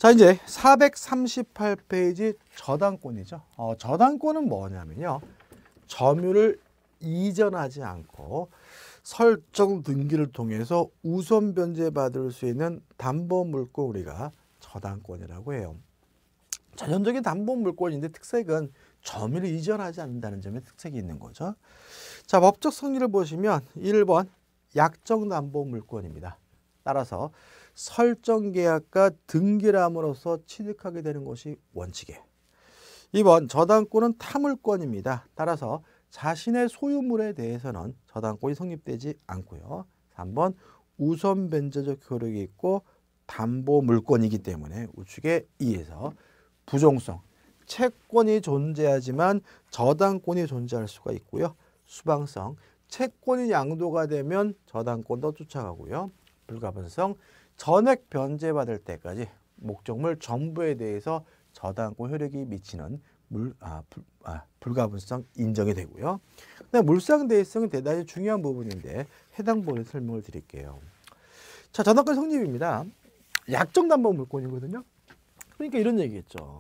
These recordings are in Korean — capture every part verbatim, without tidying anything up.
자, 이제 사백삼십팔 페이지 저당권이죠. 어, 저당권은 뭐냐면요. 점유를 이전하지 않고 설정 등기를 통해서 우선 변제받을 수 있는 담보물권 우리가 저당권이라고 해요. 전형적인 담보물권인데 특색은 점유를 이전하지 않는다는 점에 특색이 있는 거죠. 자, 법적 성질을 보시면 일 번 약정담보물권입니다. 따라서 설정계약과 등기를 함으로써 취득하게 되는 것이 원칙이에요. 이 번 저당권은 타물권입니다. 따라서 자신의 소유물에 대해서는 저당권이 성립되지 않고요. 삼 번 우선 변제적 효력이 있고 담보물권이기 때문에 우측에 이에서 부종성, 채권이 존재하지만 저당권이 존재할 수가 있고요. 수방성, 채권이 양도가 되면 저당권도 쫓아가고요. 불가분성, 전액 변제받을 때까지 목적물 전부에 대해서 저당권 효력이 미치는 물, 아, 불, 아, 불가분성 인정이 되고요. 그다음 물상대위성은 대단히 중요한 부분인데 해당 부분에 설명을 드릴게요. 자, 저당권 성립입니다. 약정담보물권이거든요. 그러니까 이런 얘기겠죠.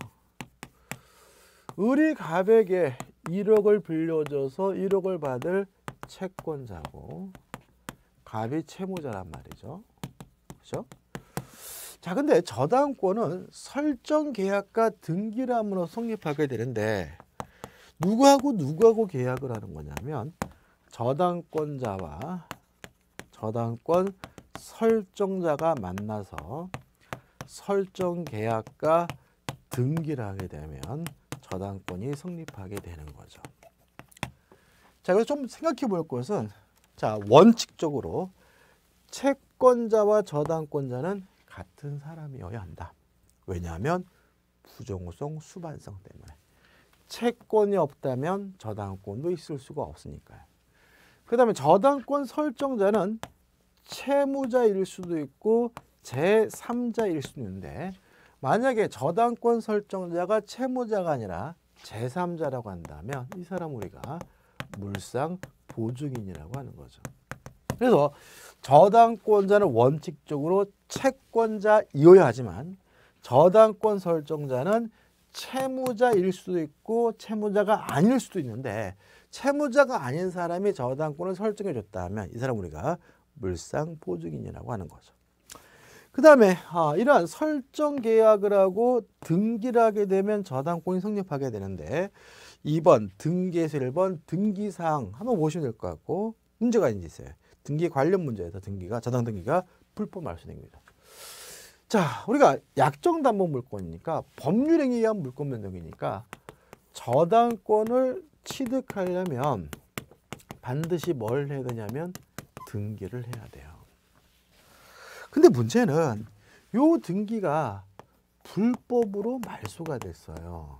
을이 갑에게 일억을 빌려줘서 일억을 받을 채권자고 갑이 채무자란 말이죠. 그렇죠? 자, 근데 저당권은 설정 계약과 등기를 함으로 성립하게 되는데 누구하고 누구하고 계약을 하는 거냐면 저당권자와 저당권 설정자가 만나서 설정 계약과 등기를 하게 되면 저당권이 성립하게 되는 거죠. 자, 그래서 좀 생각해 볼 것은 자, 원칙적으로 채권자와 저당권자는 같은 사람이어야 한다. 왜냐하면 부종성, 수반성 때문에. 채권이 없다면 저당권도 있을 수가 없으니까요. 그 다음에 저당권 설정자는 채무자일 수도 있고 제삼자일 수도 있는데 만약에 저당권 설정자가 채무자가 아니라 제삼자라고 한다면 이 사람 우리가 물상 보증인이라고 하는 거죠. 그래서 저당권자는 원칙적으로 채권자이어야 하지만 저당권 설정자는 채무자일 수도 있고 채무자가 아닐 수도 있는데 채무자가 아닌 사람이 저당권을 설정해 줬다면 이 사람 우리가 물상 보증인이라고 하는 거죠. 그 다음에 아, 이러한 설정 계약을 하고 등기를 하게 되면 저당권이 성립하게 되는데 이 번 등기에서 일 번 등기사항 한번 보시면 될 것 같고 문제가 있어요. 등기 관련 문제에서 등기가 저당 등기가 불법 말소됩니다. 자, 우리가 약정담보물권이니까 법률행위에 의한 물권 변동이니까 저당권을 취득하려면 반드시 뭘 해야 되냐면 등기를 해야 돼요. 근데 문제는 요 등기가 불법으로 말소가 됐어요.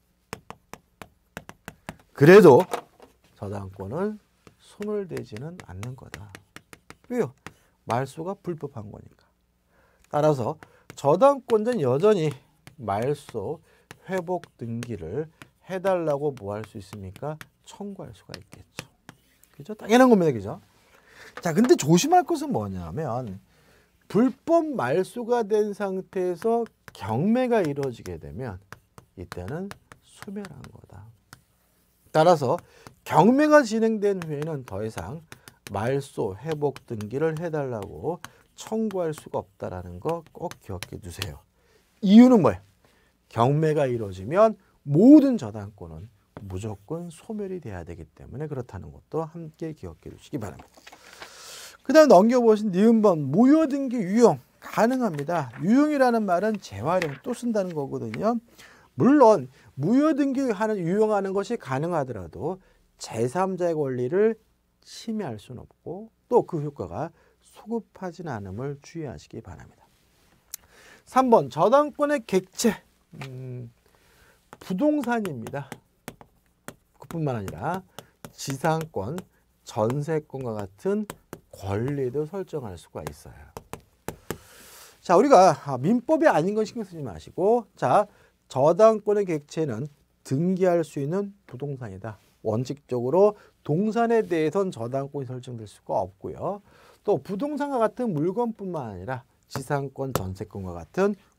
그래도 저당권은 손을 대지는 않는 거다. 왜요? 말소가 불법한 거니까. 따라서 저당권자는 여전히 말소 회복 등기를 해달라고 뭐 할 수 있습니까? 청구할 수가 있겠죠. 그죠? 당연한 겁니다. 그죠? 자, 근데 조심할 것은 뭐냐면 불법 말소가 된 상태에서 경매가 이루어지게 되면 이때는 소멸한 거다. 따라서 경매가 진행된 후에는 더 이상 말소 회복 등기를 해달라고 청구할 수가 없다라는 거 꼭 기억해 두세요. 이유는 뭐예요? 경매가 이루어지면 모든 저당권은 무조건 소멸이 돼야 되기 때문에 그렇다는 것도 함께 기억해 주시기 바랍니다. 그 다음 넘겨보신 니은번 무효등기 유용 가능합니다. 유용이라는 말은 재활용 또 쓴다는 거거든요. 물론 무효등기하는 유용하는 것이 가능하더라도 제삼자의 권리를 침해할 수는 없고 또 그 효과가 소급하지는 않음을 주의하시기 바랍니다. 삼 번 저당권의 객체 음, 부동산입니다. 그뿐만 아니라 지상권, 전세권과 같은 권리도 설정할 수가 있어요. 자, 우리가 민법이 아닌 건 신경 쓰지 마시고 자, 저당권의 객체는 등기할 수 있는 부동산이다. 원칙적으로 동산에 대해서는 저당권이 설정될 수가 없고요. 또 부동산과 같은 물건뿐만 아니라 지상권, 전세권과 같은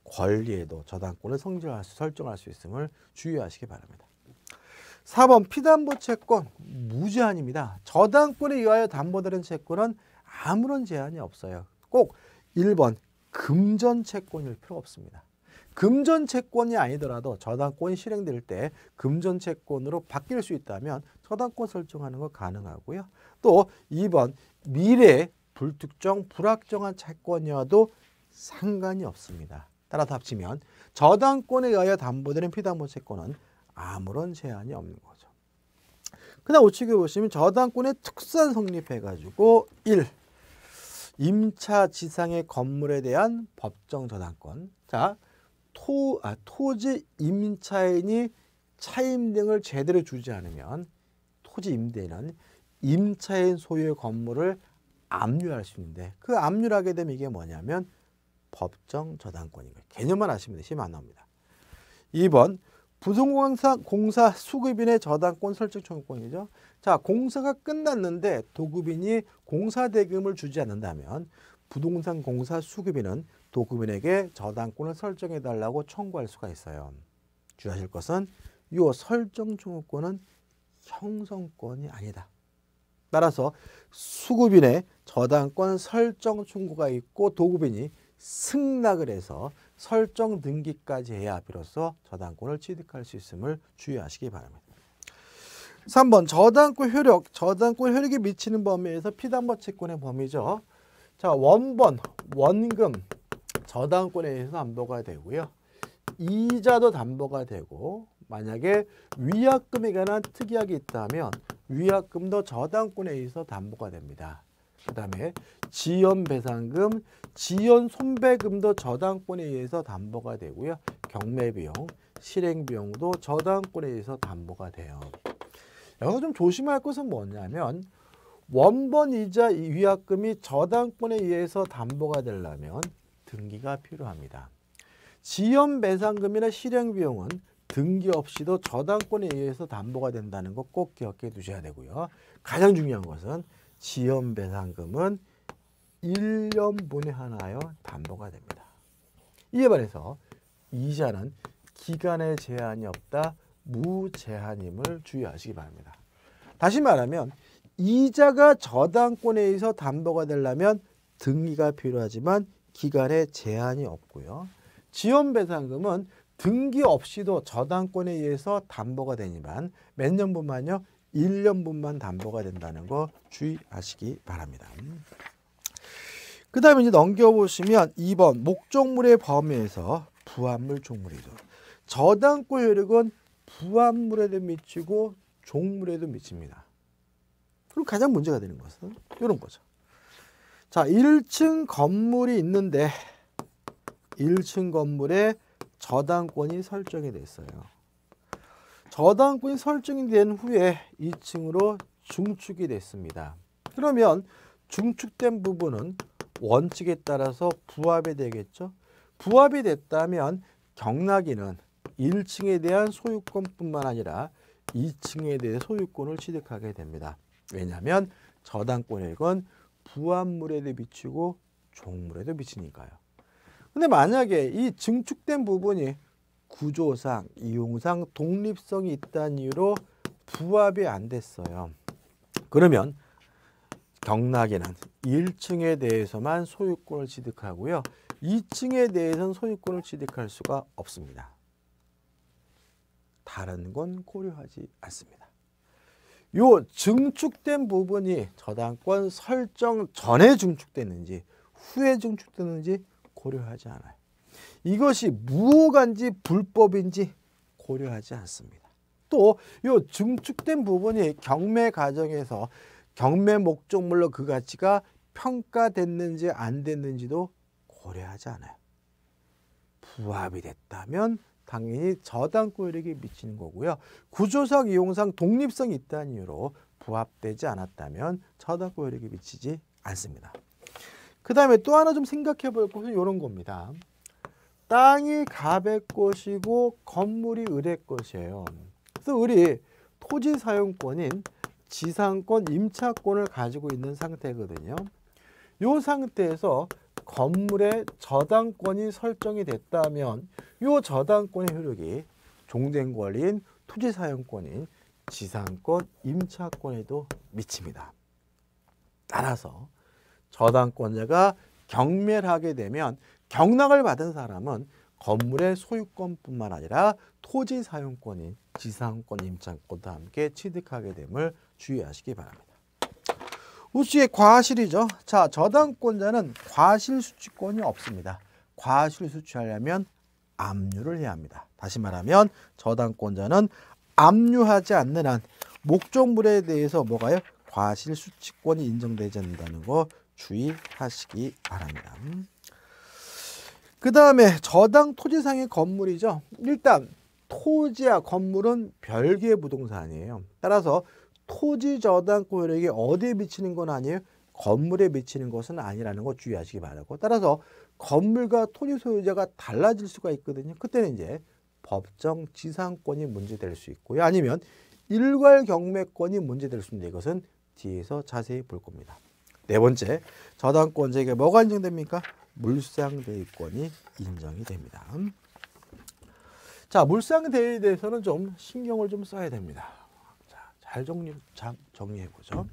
권리에도 저당권을 성질할 수, 설정할 수 있음을 주의하시기 바랍니다. 사 번 피담보 채권 무제한입니다. 저당권에 의하여 담보되는 채권은 아무런 제한이 없어요. 꼭 일 번 금전 채권일 필요 없습니다. 금전 채권이 아니더라도 저당권이 실행될 때 금전 채권으로 바뀔 수 있다면 저당권 설정하는 거 가능하고요. 또 이 번 미래 불특정 불확정한 채권이어도 상관이 없습니다. 따라서 합치면 저당권에 의하여 담보되는 피담보 채권은 아무런 제한이 없는 거죠. 그 다음 우측에 보시면 저당권의 특수한 성립해가지고 일. 임차 지상의 건물에 대한 법정 저당권. 자, 토, 아, 토지 임차인이 차임 등을 제대로 주지 않으면 토지 임대인은 임차인 소유의 건물을 압류할 수 있는데 그 압류하게 되면 이게 뭐냐면 법정 저당권인 거예요. 개념만 아시면 시험 안 나옵니다. 이 번 부동공사 공사 수급인의 저당권 설정 청구권이죠. 자, 공사가 끝났는데 도급인이 공사 대금을 주지 않는다면 부동산 공사 수급인은 도급인에게 저당권을 설정해 달라고 청구할 수가 있어요. 주의하실 것은 이 설정 청구권은 형성권이 아니다. 따라서 수급인의 저당권 설정 청구가 있고 도급인이 승낙을 해서 설정 등기까지 해야 비로소 저당권을 취득할 수 있음을 주의하시기 바랍니다. 삼 번 저당권 효력, 저당권 효력이 미치는 범위에서 피담보 채권의 범위죠. 자, 원본, 원금, 저당권에 의해서 담보가 되고요. 이자도 담보가 되고 만약에 위약금에 관한 특약이 있다면 위약금도 저당권에 의해서 담보가 됩니다. 그 다음에 지연배상금, 지연손배금도 저당권에 의해서 담보가 되고요. 경매비용, 실행비용도 저당권에 의해서 담보가 돼요. 여기서 좀 조심할 것은 뭐냐면 원본이자 위약금이 저당권에 의해서 담보가 되려면 등기가 필요합니다. 지연배상금이나 실행비용은 등기 없이도 저당권에 의해서 담보가 된다는 거 꼭 기억해 두셔야 되고요. 가장 중요한 것은 지연배상금은 일 년분에 하나여 담보가 됩니다. 이에 반해서 이자는 기간의 제한이 없다, 무제한임을 주의하시기 바랍니다. 다시 말하면 이자가 저당권에 의해서 담보가 되려면 등기가 필요하지만 기간에 제한이 없고요. 지연배상금은 등기 없이도 저당권에 의해서 담보가 되지만 몇 년분만요? 일 년분만 담보가 된다는 거 주의하시기 바랍니다. 그 다음에 이제 넘겨보시면 이 번 목적물의 범위에서 부합물 종물이죠. 저당권 효력은 부합물에도 미치고 종물에도 미칩니다. 그럼 가장 문제가 되는 것은 이런 거죠. 자, 일 층 건물이 있는데 일 층 건물에 저당권이 설정이 됐어요. 저당권이 설정이 된 후에 이 층으로 중축이 됐습니다. 그러면 중축된 부분은 원칙에 따라서 부합이 되겠죠. 부합이 됐다면 경락인은 일 층에 대한 소유권뿐만 아니라 이 층에 대해 소유권을 취득하게 됩니다. 왜냐하면 저당권액은 부합물에도 미치고 종물에도 미치니까요. 근데 만약에 이 증축된 부분이 구조상, 이용상 독립성이 있다는 이유로 부합이 안 됐어요. 그러면 경락에는 일 층에 대해서만 소유권을 취득하고요. 이 층에 대해서는 소유권을 취득할 수가 없습니다. 다른 건 고려하지 않습니다. 요 증축된 부분이 저당권 설정 전에 증축됐는지 후에 증축됐는지 고려하지 않아요. 이것이 무효간지 불법인지 고려하지 않습니다. 또 이 증축된 부분이 경매 과정에서 경매 목적물로 그 가치가 평가됐는지 안 됐는지도 고려하지 않아요. 부합이 됐다면 당연히 저당권 효력이 미치는 거고요. 구조상, 이용상 독립성이 있다는 이유로 부합되지 않았다면 저당권 효력이 미치지 않습니다. 그 다음에 또 하나 좀 생각해 볼 것은 이런 겁니다. 땅이 갑의 것이고 건물이 을의 것이에요. 그래서 을이 토지 사용권인 지상권, 임차권을 가지고 있는 상태거든요. 이 상태에서 건물에 저당권이 설정이 됐다면 이 저당권의 효력이 종된 권리인 토지 사용권인 지상권, 임차권에도 미칩니다. 따라서 저당권자가 경멸하게 되면 경락을 받은 사람은 건물의 소유권뿐만 아니라 토지 사용권인 지상권, 임차권도 함께 취득하게 됨을 주의하시기 바랍니다. 우측에 과실이죠. 자, 저당권자는 과실 수취권이 없습니다. 과실 수취하려면 압류를 해야 합니다. 다시 말하면 저당권자는 압류하지 않는 한 목적물에 대해서 뭐가요? 과실 수취권이 인정되지 않는다는 거 주의하시기 바랍니다. 그 다음에 저당 토지상의 건물이죠. 일단 토지와 건물은 별개의 부동산이에요. 따라서 토지 저당권 효력이 어디에 미치는 건 아니에요. 건물에 미치는 것은 아니라는 거 주의하시기 바라고. 따라서 건물과 토지 소유자가 달라질 수가 있거든요. 그때는 이제 법정 지상권이 문제될 수 있고요. 아니면 일괄 경매권이 문제될 수 있는데 이것은 뒤에서 자세히 볼 겁니다. 네 번째, 저당권자에게 뭐가 인정됩니까? 물상대유권이 인정이 됩니다. 자, 물상대유에 대해서는 좀 신경을 좀 써야 됩니다. 자, 잘 정리, 잘 정리해 보죠.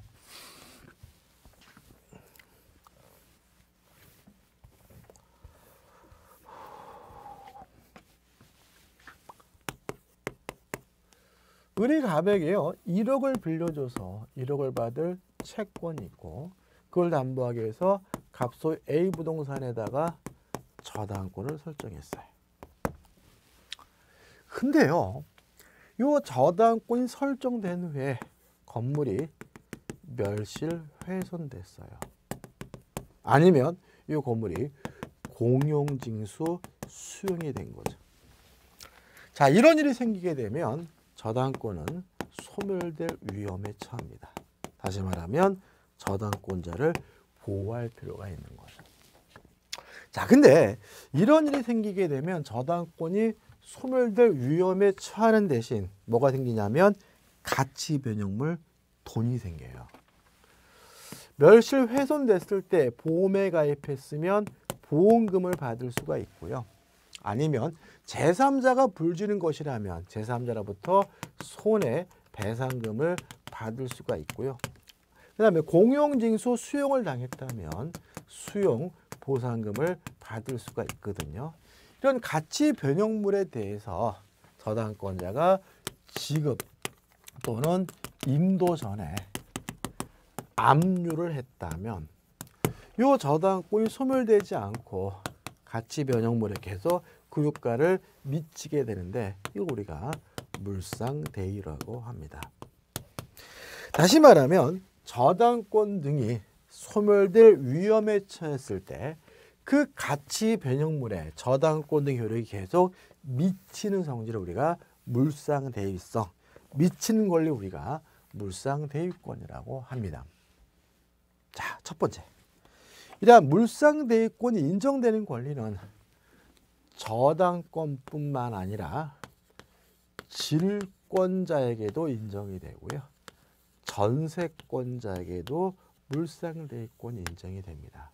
을이갑에게요 일억을 빌려줘서 일억을 받을 채권이 있고 그걸 담보하기 위해서 갑소 A 부동산에다가 저당권을 설정했어요. 근데요, 이 저당권이 설정된 후에 건물이 멸실 훼손됐어요. 아니면 이 건물이 공용징수 수용이 된 거죠. 자, 이런 일이 생기게 되면 저당권은 소멸될 위험에 처합니다. 다시 말하면 저당권자를 보호할 필요가 있는 거죠. 자, 근데 이런 일이 생기게 되면 저당권이 소멸될 위험에 처하는 대신 뭐가 생기냐면 가치 변형물 돈이 생겨요. 멸실 훼손됐을 때 보험에 가입했으면 보험금을 받을 수가 있고요. 아니면 제삼자가 불지른 것이라면 제삼자로부터 손해배상금을 받을 수가 있고요. 그 다음에 공용징수 수용을 당했다면 수용 보상금을 받을 수가 있거든요. 이런 가치 변형물에 대해서 저당권자가 지급 또는 임도 전에 압류를 했다면 이 저당권이 소멸되지 않고 가치 변형물에 계속 그 효과를 미치게 되는데 이거 우리가 물상대유라고 합니다. 다시 말하면 저당권 등이 소멸될 위험에 처했을 때 그 가치 변형물에 저당권 등 효력이 계속 미치는 성질을 우리가 물상대유성, 미치는 권리 우리가 물상대유권이라고 합니다. 자, 첫 번째. 이러한 물상대유권이 인정되는 권리는 저당권뿐만 아니라 질권자에게도 인정이 되고요. 전세권자에게도 물상대유권이 인정이 됩니다.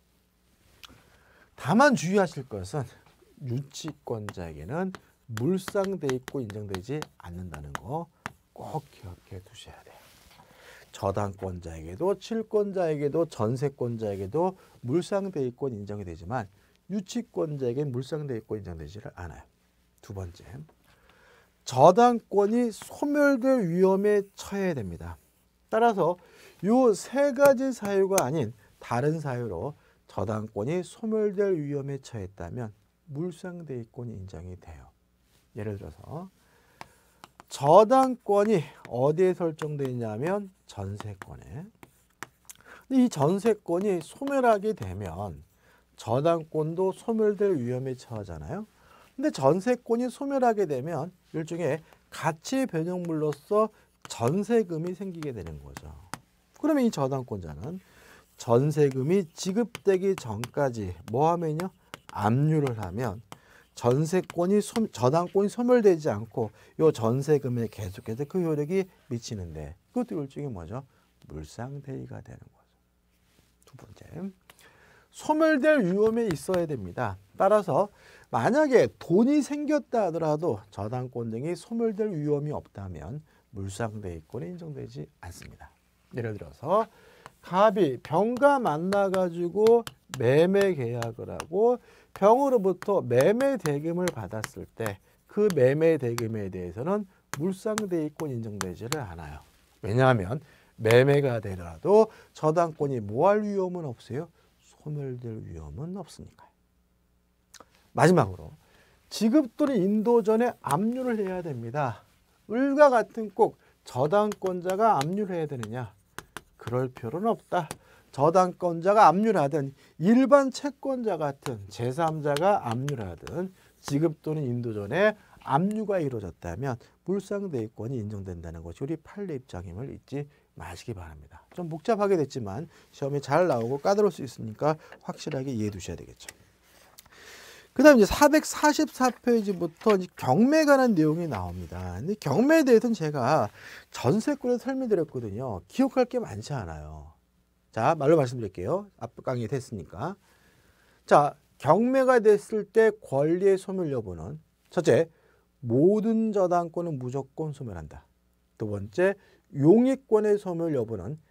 다만 주의하실 것은 유치권자에게는 물상대유권 인정되지 않는다는 거 꼭 기억해 두셔야 돼요. 저당권자에게도 칠권자에게도 전세권자에게도 물상대유권 인정이 되지만 유치권자에게는 물상대유권 인정되지 않아요. 두 번째, 저당권이 소멸될 위험에 처해야 됩니다. 따라서 이 세 가지 사유가 아닌 다른 사유로 저당권이 소멸될 위험에 처했다면 물상대유권이 인정이 돼요. 예를 들어서 저당권이 어디에 설정되어 있냐면 전세권에. 근데 이 전세권이 소멸하게 되면 저당권도 소멸될 위험에 처하잖아요. 근데 전세권이 소멸하게 되면 일종의 가치 변형물로서 전세금이 생기게 되는 거죠. 그러면 이 저당권자는 전세금이 지급되기 전까지 뭐 하면요? 압류를 하면 전세권이 소, 저당권이 소멸되지 않고 이 전세금에 계속해서 그 효력이 미치는데 그것도 일종의 뭐죠? 물상대유가 되는 거죠. 두 번째, 소멸될 위험이 있어야 됩니다. 따라서 만약에 돈이 생겼다 하더라도 저당권 등이 소멸될 위험이 없다면 물상대위권이 인정되지 않습니다. 예를 들어서 갑이 병과 만나가지고 매매 계약을 하고 병으로부터 매매 대금을 받았을 때 그 매매 대금에 대해서는 물상대위권 인정되지를 않아요. 왜냐하면 매매가 되더라도 저당권이 뭐할 위험은 없어요? 소멸될 위험은 없으니까요. 마지막으로 지급 또는 인도 전에 압류를 해야 됩니다. 을과 같은 꼭 저당권자가 압류를 해야 되느냐? 그럴 필요는 없다. 저당권자가 압류를 하든 일반 채권자 같은 제삼자가 압류를 하든 지급 또는 인도 전에 압류가 이루어졌다면 물상대위권이 인정된다는 것이 우리 판례 입장임을 잊지 마시기 바랍니다. 좀 복잡하게 됐지만 시험에 잘 나오고 까다로울 수 있으니까 확실하게 이해해 두셔야 되겠죠. 그 다음 이제 사백사십사 페이지부터 이제 경매에 관한 내용이 나옵니다. 근데 경매에 대해서는 제가 전세권에 설명드렸거든요. 기억할 게 많지 않아요. 자, 말로 말씀드릴게요. 앞 강의 됐으니까. 자, 경매가 됐을 때 권리의 소멸 여부는 첫째, 모든 저당권은 무조건 소멸한다. 두 번째, 용익권의 소멸 여부는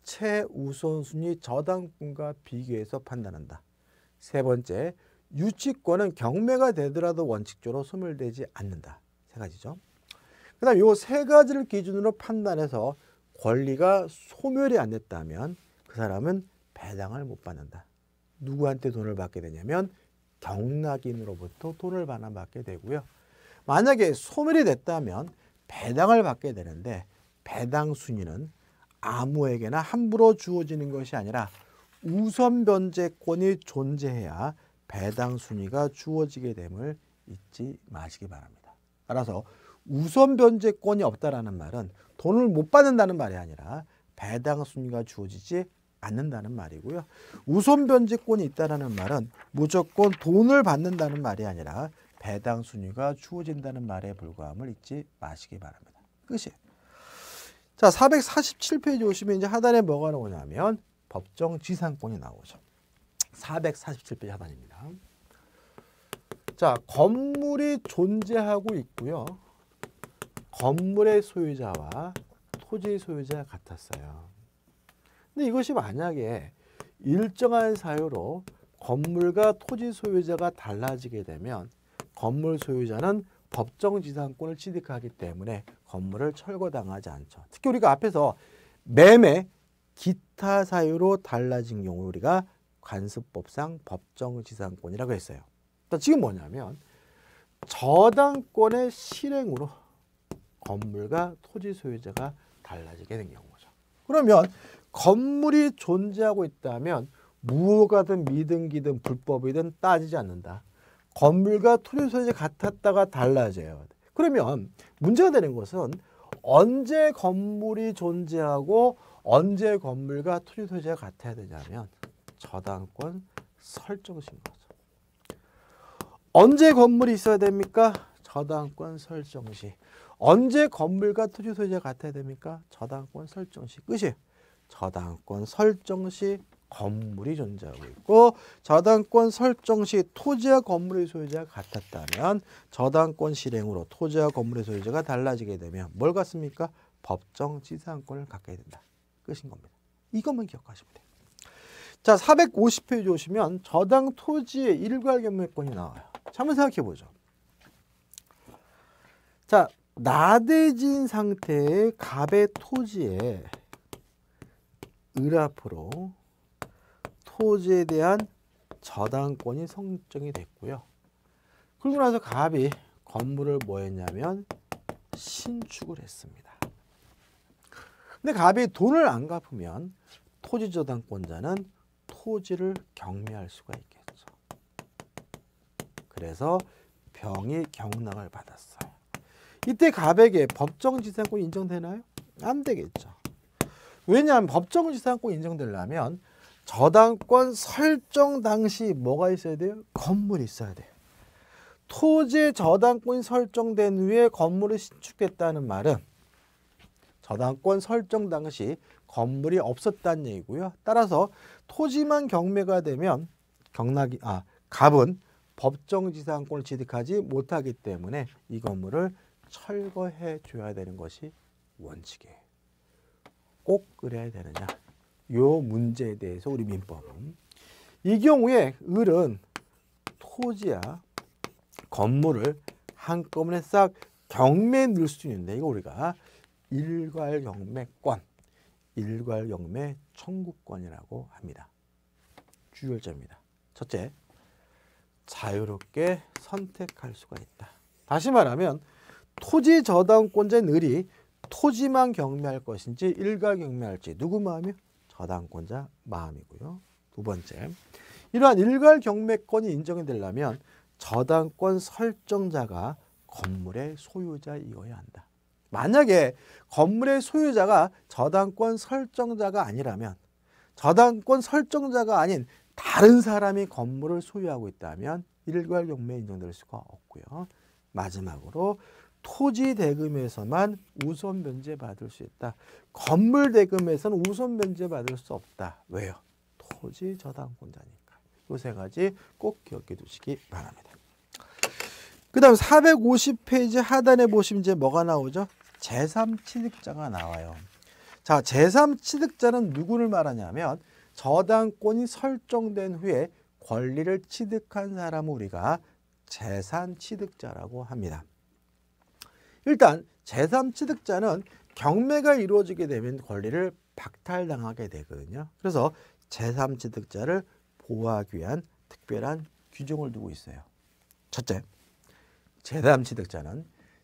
최우선순위 저당권과 비교해서 판단한다. 세 번째, 유치권은 경매가 되더라도 원칙적으로 소멸되지 않는다. 세 가지죠. 그 다음 이 세 가지를 기준으로 판단해서 권리가 소멸이 안 됐다면 그 사람은 배당을 못 받는다. 누구한테 돈을 받게 되냐면 경락인으로부터 돈을 반환받게 되고요. 만약에 소멸이 됐다면 배당을 받게 되는데 배당 순위는 아무에게나 함부로 주어지는 것이 아니라 우선 변제권이 존재해야 배당 순위가 주어지게 됨을 잊지 마시기 바랍니다. 따라서 우선 변제권이 없다라는 말은 돈을 못 받는다는 말이 아니라 배당 순위가 주어지지 않는다는 말이고요. 우선 변제권이 있다라는 말은 무조건 돈을 받는다는 말이 아니라 배당 순위가 주어진다는 말에 불과함을 잊지 마시기 바랍니다. 끝이에요. 자, 사백사십칠 페이지 오시면 이제 하단에 뭐가 나오냐면 법정 지상권이 나오죠. 사백사십칠 페이지 하단입니다. 자, 건물이 존재하고 있고요. 건물의 소유자와 토지 소유자가 같았어요. 근데 이것이 만약에 일정한 사유로 건물과 토지 소유자가 달라지게 되면 건물 소유자는 법정 지상권을 취득하기 때문에 건물을 철거당하지 않죠. 특히 우리가 앞에서 매매, 기타 사유로 달라진 경우 우리가 관습법상 법정 지상권이라고 했어요. 지금 뭐냐면 저당권의 실행으로 건물과 토지 소유자가 달라지게 된 경우죠. 그러면 건물이 존재하고 있다면 무효가든 미등기든 불법이든 따지지 않는다. 건물과 토지 소유자가 같았다가 달라져요. 그러면 문제가 되는 것은 언제 건물이 존재하고 언제 건물과 토지 소유자가 같아야 되냐면 저당권 설정시인 거죠. 언제 건물이 있어야 됩니까? 저당권 설정시. 언제 건물과 토지 소유자가 같아야 됩니까? 저당권 설정시. 끝이에요. 저당권 설정시 건물이 존재하고 있고 저당권 설정시 토지와 건물의 소유자가 같았다면 저당권 실행으로 토지와 건물의 소유자가 달라지게 되면 뭘 갖습니까? 법정 지상권을 갖게 된다. 끝인 겁니다. 이것만 기억하시면 돼요. 자, 사백오십 페이지 오시면 저당 토지의 일괄 경매권이 나와요. 자, 한번 생각해 보죠. 자, 나대진 상태의 갑의 토지에 을 앞으로 토지에 대한 저당권이 설정이 됐고요. 그러고 나서 갑이 건물을 뭐 했냐면 신축을 했습니다. 근데 갑이 돈을 안 갚으면 토지 저당권자는 토지를 경매할 수가 있겠죠. 그래서 병이 경락을 받았어요. 이때 갑에게 법정지상권 인정되나요? 안 되겠죠. 왜냐하면 법정지상권 인정되려면 저당권 설정 당시 뭐가 있어야 돼요? 건물이 있어야 돼요. 토지의 저당권이 설정된 후에 건물이 신축됐다는 말은 저당권 설정 당시 건물이 없었다는 얘기고요. 따라서 토지만 경매가 되면 경락이 아 갑은 법정지상권을 취득하지 못하기 때문에 이 건물을 철거해 줘야 되는 것이 원칙이에요. 꼭 그래야 되느냐? 요 문제에 대해서 우리 민법은 이 경우에 을은 토지야 건물을 한꺼번에 싹 경매에 넣을 수 있는데 이거 우리가 일괄경매권, 일괄경매 청구권이라고 합니다. 주요점입니다. 첫째, 자유롭게 선택할 수가 있다. 다시 말하면 토지 저당권자인 을이 토지만 경매할 것인지 일괄 경매할지 누구 마음이요? 저당권자 마음이고요. 두 번째, 이러한 일괄 경매권이 인정이 되려면 저당권 설정자가 건물의 소유자이어야 한다. 만약에 건물의 소유자가 저당권 설정자가 아니라면, 저당권 설정자가 아닌 다른 사람이 건물을 소유하고 있다면 일괄 경매에 인정될 수가 없고요. 마지막으로 토지 대금에서만 우선 변제받을 수 있다. 건물 대금에서는 우선 변제받을 수 없다. 왜요? 토지 저당권자니까. 이 세 가지 꼭 기억해 두시기 바랍니다. 그 다음 사백오십 페이지 하단에 보시면 이제 뭐가 나오죠? 제삼 취득자가 나와요. 자, 제삼 취득자는 누구를 말하냐면 저당권이 설정된 후에 권리를 취득한 사람을 우리가 제삼 취득자라고 합니다. 일단 제삼 취득자는 경매가 이루어지게 되면 권리를 박탈당하게 되거든요. 그래서 제삼 취득자를 보호하기 위한 특별한 규정을 두고 있어요. 첫째, 제삼 취득자는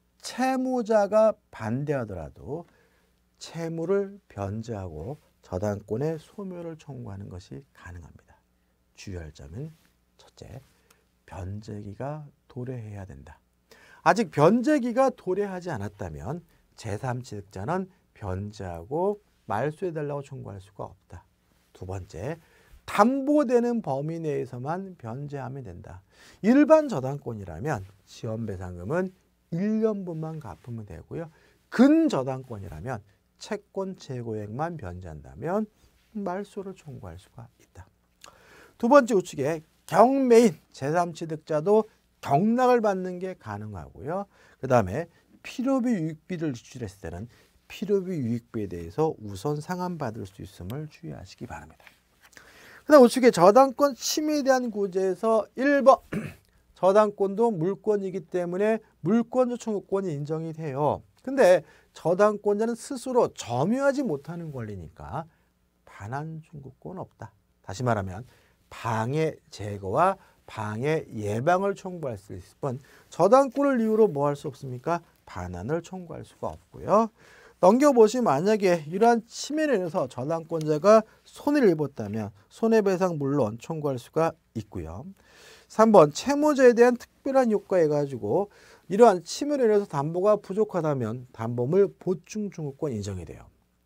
채무자가 반대하더라도 채무를 변제하고 저당권의 소멸을 청구하는 것이 가능합니다. 주의할 점은 첫째, 변제기가 도래해야 된다. 아직 변제기가 도래하지 않았다면 제삼 취득자는 변제하고 말소해달라고 청구할 수가 없다. 두 번째, 담보되는 범위 내에서만 변제하면 된다. 일반 저당권이라면 지원배상금은 일 년분만 갚으면 되고요. 근저당권이라면 채권 재고액만 변제한다면 말소를 청구할 수가 있다. 두 번째 우측에 경매인 제삼 취득자도 경락을 받는 게 가능하고요. 그 다음에 필요비 유익비를 지출했을 때는 필요비 유익비에 대해서 우선 상환받을 수 있음을 주의하시기 바랍니다. 그 다음 우측에 저당권 침해에 대한 구제에서 일 번 저당권도 물권이기 때문에 물권조 청구권이 인정이 돼요. 근데 저당권자는 스스로 점유하지 못하는 권리니까 반환 청구권 없다. 다시 말하면 방해 제거와 방해 예방을 청구할 수 있을 뿐 저당권을 이유로 뭐 할 수 없습니까? 반환을 청구할 수가 없고요. 넘겨보시면 만약에 이러한 침해를 인해서 저당권자가 손해를 입었다면 손해배상 물론 청구할 수가 있고요. 삼 번 채무자에 대한 특별한 효과에 가지고 이러한 침해를 인해서 담보가 부족하다면 담보물 보충 청구권 인정이 돼요.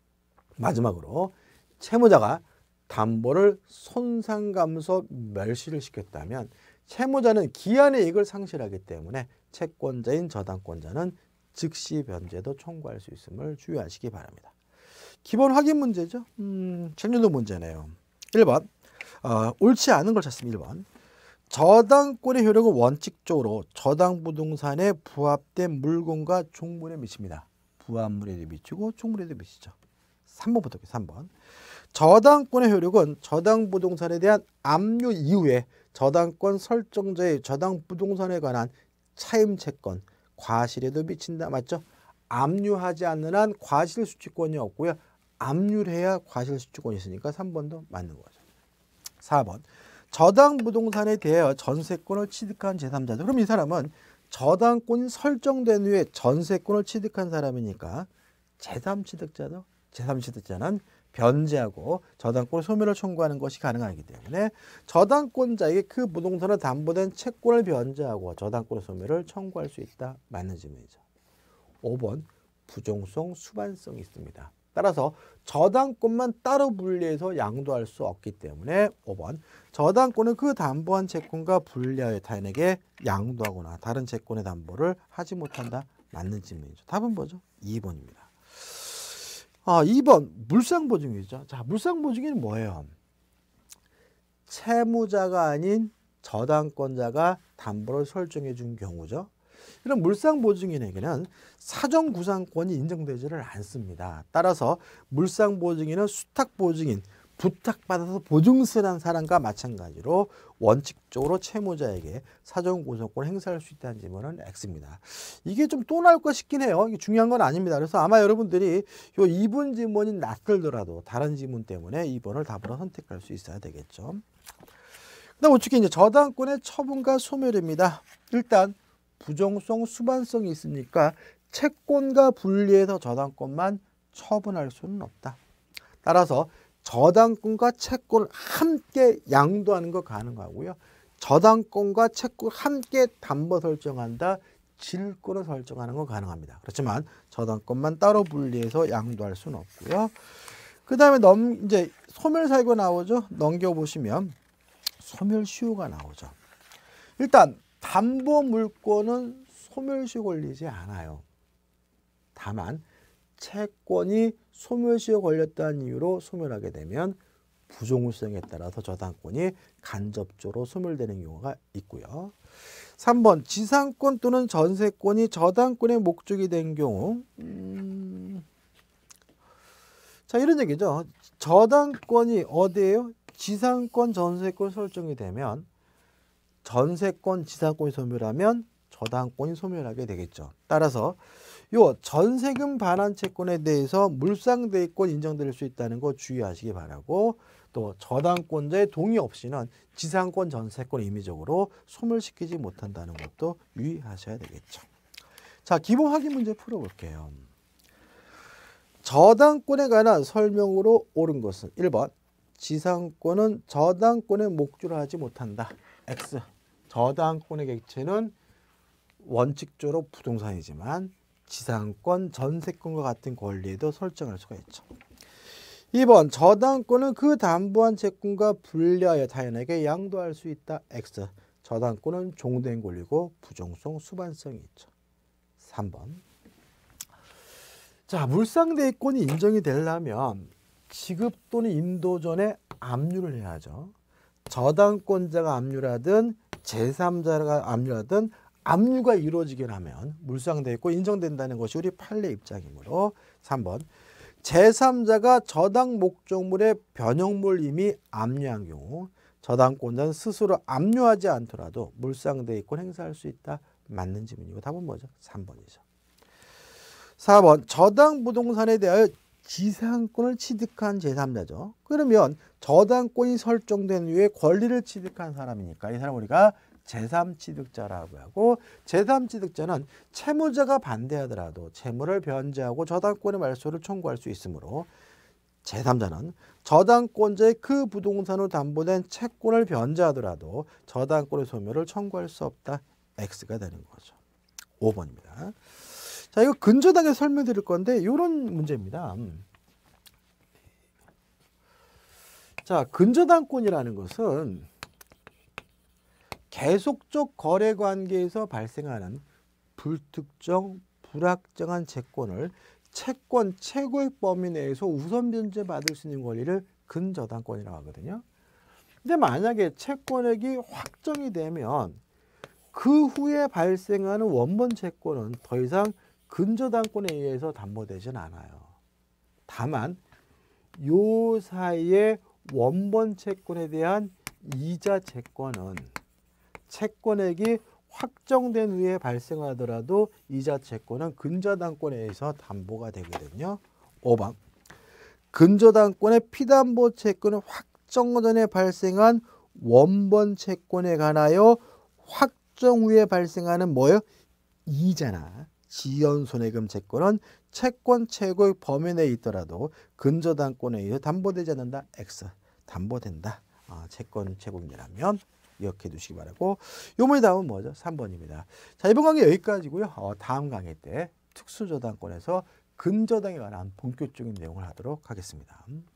마지막으로 채무자가 담보를 손상감소 멸시를 시켰다면 채무자는 기한의 이익을 상실하기 때문에 채권자인 저당권자는 즉시 변제도 청구할 수 있음을 주의하시기 바랍니다. 기본 확인 문제죠. 음, 책률도 문제네요. 일 번 어, 옳지 않은 걸 찾습니다. 일 번 저당권의 효력은 원칙적으로 저당부동산에 부합된 물건과 종물에 미칩니다. 부합물에도 미치고 종물에도 미치죠. 삼 번부터 삼 번 저당권의 효력은 저당부동산에 대한 압류 이후에 저당권 설정자의 저당부동산에 관한 차임채권, 과실에도 미친다. 맞죠? 압류하지 않는 한 과실수취권이 없고요. 압류를 해야 과실수취권이 있으니까 삼 번도 맞는 거죠. 사 번 저당부동산에 대하여 전세권을 취득한 제삼자들. 그럼 이 사람은 저당권이 설정된 후에 전세권을 취득한 사람이니까 제삼 취득자도 제삼 취득자는 변제하고 저당권 소멸을 청구하는 것이 가능하기 때문에 저당권자에게 그 부동산에 담보된 채권을 변제하고 저당권 소멸을 청구할 수 있다. 맞는 질문이죠. 오 번 부종성 수반성이 있습니다. 따라서 저당권만 따로 분리해서 양도할 수 없기 때문에 오 번 저당권은 그 담보한 채권과 분리하여 타인에게 양도하거나 다른 채권의 담보를 하지 못한다. 맞는 질문이죠. 답은 뭐죠? 이 번입니다. 아, 이 번 물상보증이죠. 자, 물상보증이 뭐예요? 채무자가 아닌 저당권자가 담보를 설정해 준 경우죠. 이런 물상보증인에게는 사전구상권이 인정되지를 않습니다. 따라서 물상보증인은 수탁보증인, 부탁받아서 보증서란 사람과 마찬가지로 원칙적으로 채무자에게 사전구상권을 행사할 수 있다는 지문은 X입니다. 이게 좀 또 나올 것 싶긴 해요. 이게 중요한 건 아닙니다. 그래서 아마 여러분들이 요 이 번 지문이 낯설더라도 다른 지문 때문에 이 번을 답으로 선택할 수 있어야 되겠죠. 그다음 우측에 이제 저당권의 처분과 소멸입니다. 일단 부정성, 수반성이 있으니까 채권과 분리해서 저당권만 처분할 수는 없다. 따라서 저당권과 채권을 함께 양도하는 거 가능하고요. 저당권과 채권을 함께 담보 설정한다. 질권을 설정하는 건 가능합니다. 그렇지만 저당권만 따로 분리해서 양도할 수는 없고요. 그 다음에 넘 이제 소멸사유가 나오죠. 넘겨보시면 소멸시효가 나오죠. 일단 담보 물권은 소멸시효 걸리지 않아요. 다만 채권이 소멸시효 걸렸다는 이유로 소멸하게 되면 부종물성에 따라서 저당권이 간접적으로 소멸되는 경우가 있고요. 삼 번 지상권 또는 전세권이 저당권의 목적이 된 경우 음... 자 이런 얘기죠. 저당권이 어디에요? 지상권, 전세권 설정이 되면 전세권, 지상권이 소멸하면 저당권이 소멸하게 되겠죠. 따라서 요 전세금 반환 채권에 대해서 물상대위권 인정될 수 있다는 거 주의하시기 바라고, 또 저당권자의 동의 없이는 지상권, 전세권 임의적으로 소멸시키지 못한다는 것도 유의하셔야 되겠죠. 자, 기본 확인 문제 풀어볼게요. 저당권에 관한 설명으로 옳은 것은 일 번 지상권은 저당권의 목적을 하지 못한다. X. 저당권의 객체는 원칙적으로 부동산이지만 지상권, 전세권과 같은 권리에도 설정할 수가 있죠. 이 번 저당권은 그 담보한 채권과 분리하여 타인에게 양도할 수 있다. X. 저당권은 종된 권리고 부정성, 수반성이 있죠. 삼 번 자, 물상대위권이 인정이 되려면 지급 또는 인도 전에 압류를 해야죠. 저당권자가 압류하든 제삼자가 압류하든 압류가 이루어지게 하면 물상대위권 인정된다는 것이 우리 판례 입장이므로 삼 번 제삼자가 저당 목적물의 변형물 이미 압류한 경우 저당권자는 스스로 압류하지 않더라도 물상대위권 행사할 수 있다. 맞는 지문이고 답은 뭐죠? 삼 번이죠. 사 번 저당 부동산에 대하여 지상권을 취득한 제삼자죠. 그러면 저당권이 설정된 후에 권리를 취득한 사람이니까 이 사람 우리가 제삼 취득자라고 하고, 제삼 취득자는 채무자가 반대하더라도 채무를 변제하고 저당권의 말소를 청구할 수 있으므로 제삼자는 저당권자의 그 부동산으로 담보된 채권을 변제하더라도 저당권의 소멸을 청구할 수 없다. X가 되는 거죠. 오 번입니다. 자, 이거 근저당에 설명드릴 건데 이런 문제입니다. 자, 근저당권이라는 것은 계속적 거래 관계에서 발생하는 불특정, 불확정한 채권을 채권 최고액 범위 내에서 우선 변제받을 수 있는 권리를 근저당권이라고 하거든요. 근데 만약에 채권액이 확정이 되면 그 후에 발생하는 원본 채권은 더 이상 근저당권에 의해서 담보되진 않아요. 다만 요 사이에 원본 채권에 대한 이자 채권은 채권액이 확정된 후에 발생하더라도 이자 채권은 근저당권에 의해서 담보가 되거든요. 오 번 근저당권의 피담보 채권은 확정 전에 발생한 원본 채권에 관하여 확정 후에 발생하는 뭐예요? 이자나 지연손해금 채권은 채권 최고의 범위 내에 있더라도 근저당권에 의해 담보되지 않는다. X. 담보된다. 아, 채권 최고액이라면 기억해 두시기 바라고, 요번에 답은 뭐죠? 삼 번입니다. 자, 이번 강의 여기까지고요. 어, 다음 강의 때 특수저당권에서 근저당에 관한 본격적인 내용을 하도록 하겠습니다.